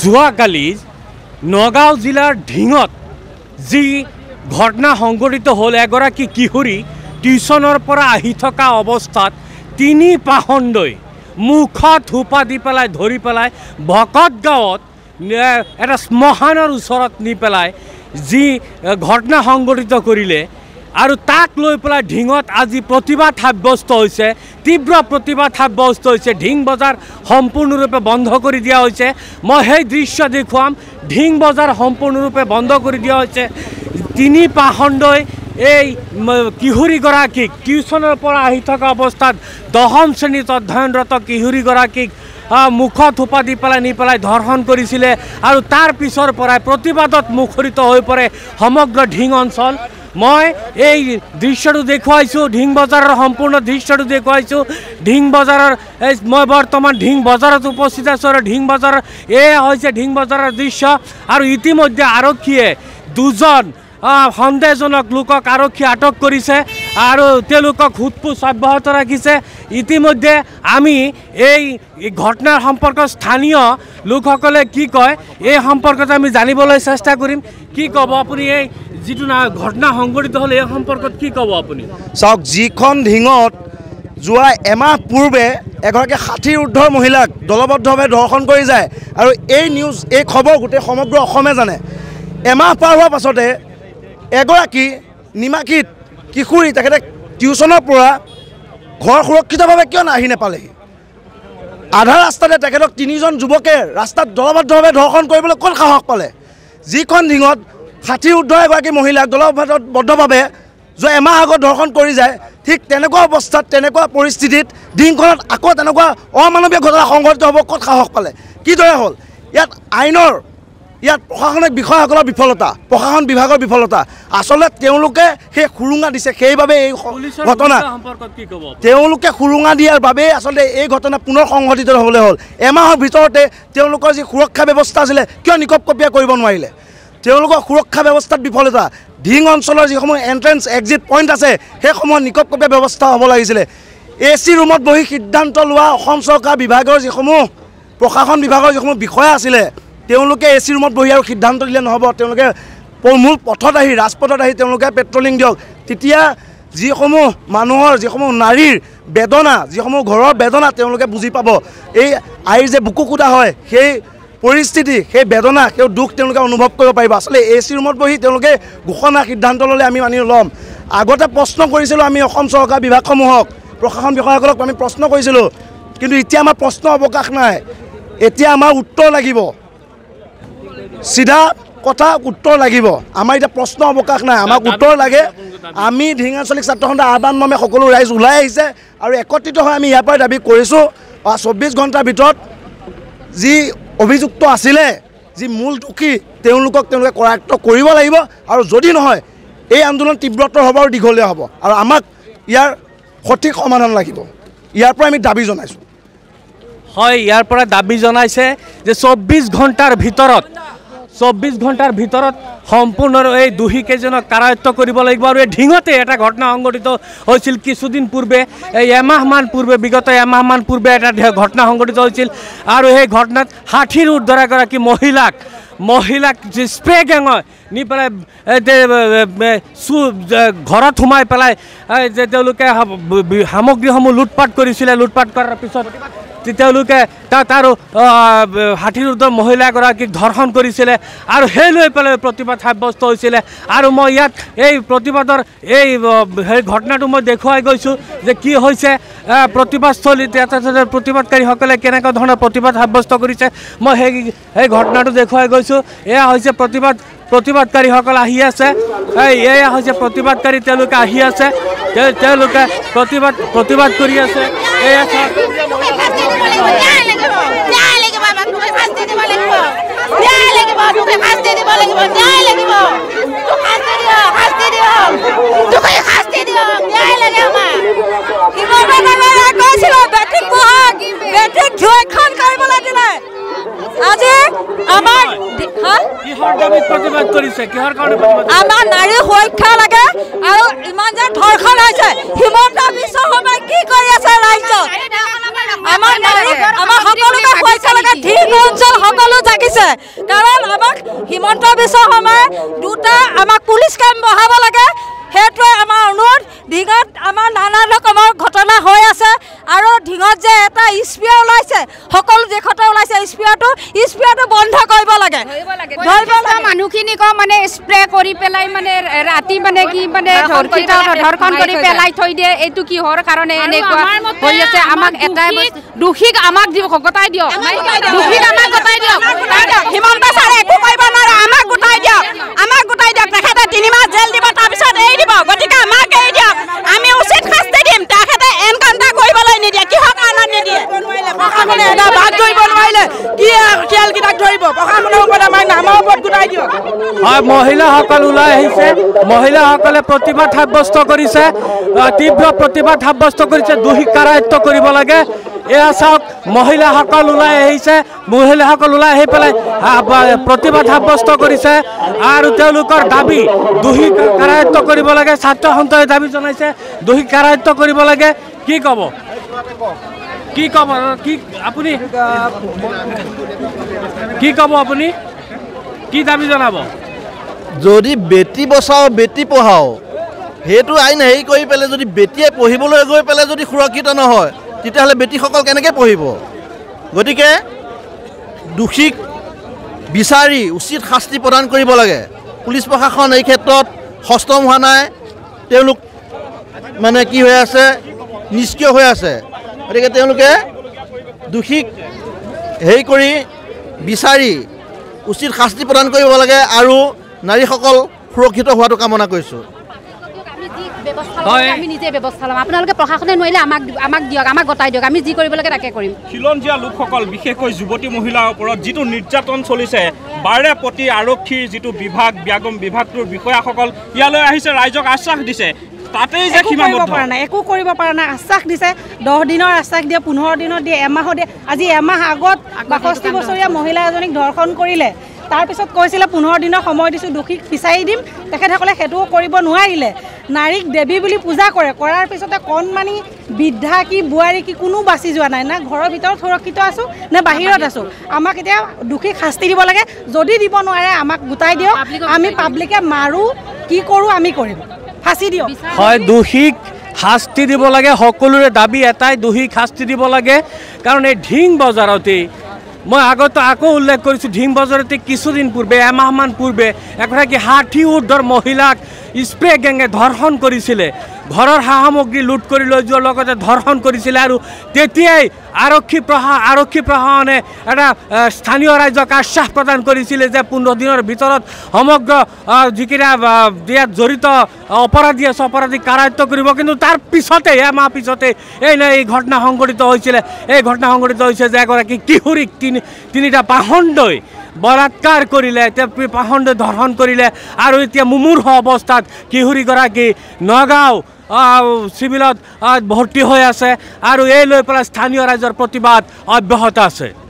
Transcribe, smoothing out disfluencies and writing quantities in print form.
যোৱাকালি নগাঁও জিলাৰ ঢিঙত যি ঘটনা সংঘটিত হ'ল, এগৰাকী কিশোৰী টিউশ্যনৰ পৰা আহি থকা অৱস্থাত তিনি পাখণ্ডই মুখত থোপা দি পেলাই ধৰি পেলাই ভকত গাঁৱত এটা শ্মশানৰ ওচৰত নি পেলাই যি ঘটনা সংঘটিত কৰিলে আৰু তাক লৈ পেলাই ঢিঙত আজি প্ৰতিবাদ সাব্যস্ত হৈছে, তীব্ৰ প্ৰতিবাদ সাব্যস্ত হৈছে। ঢিং বজাৰ সম্পূৰ্ণৰূপে বন্ধ কৰি দিয়া হৈছে। মই সেই দৃশ্য দেখুৱাম। ঢিং বজাৰ সম্পূৰ্ণৰূপে বন্ধ কৰি দিয়া হৈছে। তিনি পাখণ্ডই এই কিশোৰীগৰাকীক টিউশ্যনৰ পৰা আহি থকা অৱস্থাত 10ম শ্ৰেণীত অধ্যয়নৰত কিশোৰীগৰাকীক মুখত থোপা দি পেলাই নি পেলাই ধৰ্ষণ কৰিছিলে আৰু তাৰ পিছৰ পৰাই প্ৰতিবাদত মুখৰিত হৈ পৰে সমগ্ৰ ঢিং অঞ্চল। মই এই দৃশ্যটো দেখুৱাইছোঁ, ঢিং বজাৰৰ সম্পূৰ্ণ দৃশ্যটো দেখুৱাইছোঁ। ঢিং বজাৰৰ মই বৰ্তমান ঢিং বজাৰত উপস্থিত আছোঁ আৰু ঢিং বজাৰৰ এয়া হৈছে ঢিং বজাৰৰ দৃশ্য। আৰু ইতিমধ্যে আৰক্ষীয়ে দুজন সন্দেহজনক লোকক আৰক্ষীয়ে আটক কৰিছে আৰু তেওঁলোকক সোধপোছ অব্যাহত ৰাখিছে। ইতিমধ্যে আমি এই ঘটনাৰ সম্পৰ্কত স্থানীয় লোকসকলে কি কয় এই সম্পৰ্কত আমি জানিবলৈ চেষ্টা কৰিম। কি ক'ব আপুনি এই যিটো ঘটনা সংঘটিত হ'ল এই সম্পৰ্কত কি ক'ব আপুনি? চাওক, যিখন ঢিঙত যোৱা এমাহ পূৰ্বে এগৰাকী 60ৰ ঊৰ্ধৰ মহিলাক দলবদ্ধভাৱে ধৰ্ষণ কৰি যায় আৰু এই খবৰ গোটেই সমগ্ৰ অসমে জানে। এমাহ পাৰ হোৱাৰ পাছতে এগৰাকী নিমাকীত কিশোৰী তেখেতে টিউশ্যনৰ পৰা ঘৰ সুৰক্ষিতভাৱে কিয় আহি নাপালেহি? আধা ৰাস্তাতে তেখেতক 3জন যুৱকে ৰাস্তাত দলবদ্ধভাৱে ধৰ্ষণ কৰিবলৈ ক'ত সাহস পালে? যিখন ঢিঙত 60ৰ ঊৰ্ধৰ এগৰাকী মহিলাক দলবদ্ধভাৱে যোৱা এমাহ আগত ধৰ্ষণ কৰি যায়, ঠিক তেনেকুৱা অৱস্থাত তেনেকুৱা পৰিস্থিতিত ঢিংখনত আকৌ তেনেকুৱা অমানৱীয় ঘটনা সংঘটিত হ'ব ক'ত সাহস পালে? কিদৰে হ'ল? ইয়াত প্ৰশাসনিক বিষয়াসকলৰ বিফলতা, প্ৰশাসন বিভাগৰ বিফলতা। আচলতে তেওঁলোকে সেই সুৰুঙা দিছে, সেইবাবে এই ঘটনা তেওঁলোকে সুৰুঙা দিয়াৰ বাবেই আচলতে এই ঘটনা পুনৰ সংঘটিত হ'বলৈ হ'ল। এমাহৰ ভিতৰতে তেওঁলোকৰ যি সুৰক্ষা ব্যৱস্থা আছিলে কিয় নিকপকপীয়া কৰিব নোৱাৰিলে? তেওঁলোকৰ সুৰক্ষা ব্যৱস্থাত বিফলতা। ঢিং অঞ্চলৰ যিসমূহ এণ্ট্ৰেঞ্চ এক্সিট পইণ্ট আছে সেইসমূহত নিকপকপীয়া ব্যৱস্থা হ'ব লাগিছিলে। AC ৰুমত বহি সিদ্ধান্ত লোৱা অসম চৰকাৰ বিভাগৰ যিসমূহ প্ৰশাসন বিভাগৰ যিসমূহ বিষয়া আছিলে তেওঁলোকে AC ৰুমত বহি আৰু সিদ্ধান্ত দিলে নহ'ব। তেওঁলোকে মূল পথত আহি ৰাজপথত আহি তেওঁলোকে পেট্ৰলিং দিয়ক। তেতিয়া যিসমূহ মানুহৰ যিসমূহ নাৰীৰ বেদনা, যিসমূহ ঘৰৰ বেদনা তেওঁলোকে বুজি পাব। এই আইৰ যে বুকু কুটা হয় সেই পৰিস্থিতি, সেই বেদনা, সেই দুখ তেওঁলোকে অনুভৱ কৰিব পাৰিব। আচলতে AC ৰুমত বহি তেওঁলোকে ঘোষণা সিদ্ধান্ত ল'লে আমি মানি ল'ম। আগতে প্ৰশ্ন কৰিছিলোঁ আমি অসম চৰকাৰ বিভাগসমূহক, প্ৰশাসন বিষয়াসকলক আমি প্ৰশ্ন কৰিছিলোঁ, কিন্তু এতিয়া আমাৰ প্ৰশ্ন অৱকাশ নাই। এতিয়া আমাৰ উত্তৰ লাগিব, চিধা কথা উত্তৰ লাগিব। আমাৰ এতিয়া প্ৰশ্ন অৱকাশ নাই, আমাক উত্তৰ লাগে। আমি ঢিং আঞ্চলিক ছাত্ৰ সন্থাৰ আহ্বান মৰ্মে সকলো ৰাইজ ওলাই আহিছে আৰু একত্ৰিত হৈ আমি ইয়াৰ পৰা দাবী কৰিছোঁ 24 ঘণ্টাৰ ভিতৰত যি অভিযুক্ত আছিলে, যি মূল দোষী তেওঁলোকে কৰায়ত্ব কৰিব লাগিব। আৰু যদি নহয় এই আন্দোলন তীব্ৰতৰ হ'ব আৰু দীঘলীয়া হ'ব আৰু আমাক ইয়াৰ সঠিক সমাধান লাগিব। ইয়াৰ পৰা আমি দাবী জনাইছোঁ। হয়, ইয়াৰ পৰা দাবী জনাইছে যে 24 ঘণ্টাৰ ভিতৰত সম্পূৰ্ণ এই দোষীকেইজনক কাৰায়ত্ব কৰিব লাগিব। আৰু এই ঢিঙতে এটা ঘটনা সংঘটিত হৈছিল কিছুদিন পূৰ্বে, এই এমাহমান পূৰ্বে, বিগত এমাহমান পূৰ্বে এটা ঘটনা সংঘটিত হৈছিল। আৰু সেই ঘটনাত 60ৰ ঊৰ্ধৰ এগৰাকী মহিলাক স্প্ৰে গেঙত নি পেলাই ঘৰত সোমাই পেলাই যে তেওঁলোকে সামগ্ৰীসমূহ লুটপাট কৰিছিলে। লুটপাট কৰাৰ পিছত তেওঁলোকে তাত আৰু 60ৰ ঊৰ্ধৰ মহিলা এগৰাকীক ধৰ্ষণ কৰিছিলে আৰু সেই লৈ পেলাই প্ৰতিবাদ সাব্যস্ত হৈছিলে। আৰু মই ইয়াত এই প্ৰতিবাদৰ এই ঘটনাটো মই দেখুৱাই গৈছোঁ যে কি হৈছে প্ৰতিবাদস্থলীত প্ৰতিবাদকাৰীসকলে কেনেকুৱা ধৰণৰ প্ৰতিবাদ সাব্যস্ত কৰিছে। মই সেই ঘটনাটো দেখুৱাই গৈছোঁ। এয়া হৈছে প্ৰতিবাদকাৰীসকল আহি আছে। এয়া হৈছে প্ৰতিবাদকাৰী, তেওঁলোকে আহি আছে, তেওঁলোকে প্ৰতিবাদ কৰি আছে। এয়া আজি আমাৰ কিহৰ দাবীত প্ৰতিবাদ কৰিছে কিহৰ কাৰণে আমাৰ নাৰী সুৰক্ষা লাগে আৰু ইমান যে ধৰ্ষণ হৈছে হিমন্ত বিশ্ব শৰ্মাই কি কৰি আছে ৰাজ্যত আমাৰ নাৰী আমাৰ সকলোকে সুৰক্ষা লাগে ঠিক অঞ্চল সকলো জাগিছে কাৰণ আমাক হিমন্ত বিশ্ব শৰ্মাই দুটা আমাক পুলিচ কেম্প বহাব লাগে সেইটোৱে আমাৰ অনুৰোধ ঢিঙত আমাৰ নানা ৰকমৰ ঘটনা হৈ আছে আৰু ঢিঙত যে এটা স্পিয়াৰ ওলাইছে সকলো দেশতে ওলাইছে স্পিয়াৰটো বন্ধ কৰিব লাগে মানুহখিনিক মানে স্প্ৰে কৰি পেলাই মানে ৰাতি মানে কি মানে ধৰ্ষণ কৰি পেলাই থৈ দিয়ে এইটো কিহৰ কাৰণে এনেকুৱা হৈ আছে আমাক এটাই দোষীক আমাক গতাই দিয়ক দোষীক আমাক গতাই দিয়ক হিমন্ত ছাৰে একো কৰিব নোৱাৰে আমাক গোটাই দিয়ক তেখেতে 3 মাহ জেল দিব তাৰপিছত এৰি দিব গতিকে আমাক এৰি দিয়ক আমি উচিত শাস্তি দিম তেখেতে এনকাউণ্টাৰ কৰিবলৈ নিদিয়ে কিহৰ কাৰণত নিদিয়ে প্ৰশাসনে এটা বাদ ধৰিব নোৱাৰিলে কি খেলকেইটাক ধৰিব প্ৰশাসনৰ ওপৰত আমাক নামৰ ওপৰত গোটাই দিয়ক হয় মহিলাসকল ওলাই আহিছে মহিলাসকলে প্ৰতিবাদ সাব্যস্ত কৰিছে তীব্ৰ প্ৰতিবাদ সাব্যস্ত কৰিছে দোষীক কাৰায়ত্ব কৰিব লাগে এয়া চাওক মহিলাসকল ওলাই আহিছে মহিলাসকল ওলাই আহি পেলাই প্ৰতিবাদ সাব্যস্ত কৰিছে আৰু তেওঁলোকৰ দাবী দোষীক কাৰায়ত্ব কৰিব লাগে ছাত্ৰ সন্থাই দাবী জনাইছে দোষীক কাৰায়ত্ব কৰিব লাগে কি ক'ব কি আপুনি কি ক'ব আপুনি কি দাবী জনাব যদি বেটি বচাও বেটি পঢ়াও সেইটো আইন হেৰি কৰি পেলাই যদি বেটিয়ে পঢ়িবলৈ গৈ পেলাই যদি সুৰক্ষিত নহয় তেতিয়াহ'লে বেটিসকল কেনেকৈ পঢ়িব গতিকে দোষীক বিচাৰি উচিত শাস্তি প্ৰদান কৰিব লাগে পুলিচ প্ৰশাসন এই ক্ষেত্ৰত সষ্টম হোৱা নাই তেওঁলোক মানে কি হৈ আছে নিষ্ক্ৰিয় হৈ আছে গতিকে তেওঁলোকে দোষীক হেৰি কৰি বিচাৰি উচিত শাস্তি প্ৰদান কৰিব লাগে আৰু নাৰীসকল সুৰক্ষিত হোৱাটো কামনা কৰিছোঁ আমি নিজে ব্যৱস্থা ল'ম আপোনালোকে প্ৰশাসনে নোৱাৰিলে আমাক দিয়ক আমাক গতাই দিয়ক আমি যি কৰিব লাগে তাকে কৰিম খিলঞ্জীয়া লোকসকল বিশেষকৈ যুৱতী মহিলাৰ ওপৰত যিটো নিৰ্যাতন চলিছে বাৰে প্ৰতি আৰক্ষীৰ যিটো বিভাগটোৰ বিষয়াসকল ইয়ালৈ আহিছে ৰাইজক আশ্বাস দিছে তাতেই যে সীমাবদ্ধ একো কৰিব পৰা নাই আশ্বাস দিছে 10 দিনৰ আশ্বাস দিয়ে 15 দিনত দিয়ে এমাহো দিয়ে আজি এমাহ আগত 62 বছৰীয়া মহিলা এজনীক ধৰ্ষণ কৰিলে তাৰপিছত কৈছিলে 15 দিনৰ সময় দিছোঁ দোষীক বিচাৰি দিম তেখেতসকলে সেইটোও কৰিব নোৱাৰিলে নাৰীক দেৱী বুলি পূজা কৰাৰ পিছতে কণমানি বৃদ্ধা কি বোৱাৰী কি কোনো বাচি যোৱা নাই না ঘৰৰ ভিতৰত সুৰক্ষিত আছোঁ নে বাহিৰত আছোঁ আমাক এতিয়া দোষীক শাস্তি দিব লাগে যদি দিব নোৱাৰে আমাক গোটাই দিয়ক আমি পাব্লিকে মাৰোঁ কি কৰোঁ আমি কৰিম ফাঁচি দিয়ক হয় দোষীক শাস্তি দিব লাগে সকলোৰে দাবী এটাই দোষীক শাস্তি দিব লাগে কাৰণ এই ঢিং বজাৰতেই মই আগতে আকৌ উল্লেখ কৰিছোঁ ঢিং বজাৰতে কিছুদিন পূৰ্বে এমাহমান পূৰ্বে এগৰাকী 60 ঊৰ্ধৰ মহিলাক স্প্ৰে গেঙে ধৰ্ষণ কৰিছিলে ঘৰৰ সা সামগ্ৰী লুট কৰি লৈ যোৱাৰ লগতে ধৰ্ষণ কৰিছিলে আৰু তেতিয়াই আৰক্ষী প্ৰশাসনে এটা স্থানীয় ৰাইজক আশ্বাস প্ৰদান কৰিছিলে যে 15 দিনৰ ভিতৰত সমগ্ৰ যিকেইটা ইয়াত জড়িত অপৰাধী আছে অপৰাধীক কাৰায়ত্ব কৰিব কিন্তু তাৰ পিছতে এমাহ পিছতে এই ঘটনা সংঘটিত হৈছিলে এই ঘটনা সংঘটিত হৈছে যে এগৰাকী কিশোৰীক তিনিটা পাখণ্ডই বলাৎকাৰ কৰিলে পাখণ্ডই ধৰ্ষণ কৰিলে আৰু এতিয়া মুমূৰ্ষ অৱস্থাত কিশোৰীগৰাকী নগাঁও চিভিলত ভৰ্তি হৈ আছে আৰু এই লৈ পেলাই স্থানীয় ৰাইজৰ প্ৰতিবাদ অব্যাহত আছে।